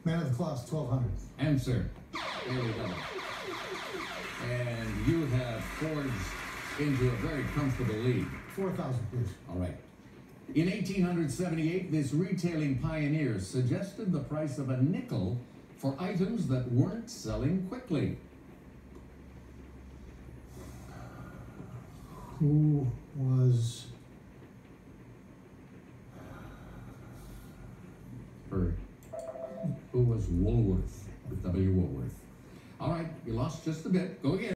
Man of the cloth, 1,200. Answer. There we go. And you have forged into a very comfortable lead. 4,000, please. All right. In 1878, this retailing pioneer suggested the price of a nickel for items that weren't selling quickly. Who was... Who was Woolworth, with W. Woolworth. All right, you lost just a bit. Go again.